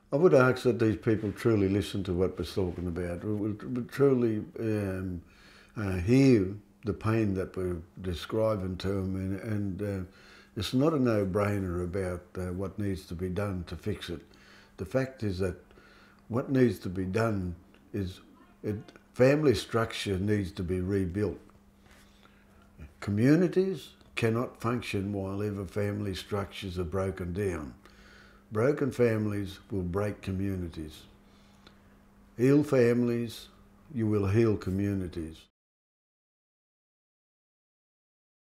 I would ask that these people truly listen to what we're talking about. We truly hear the pain that we're describing to them, and it's not a no-brainer about what needs to be done to fix it. The fact is that what needs to be done is family structure needs to be rebuilt. Communities cannot function while ever family structures are broken down. Broken families will break communities. Heal families, you will heal communities.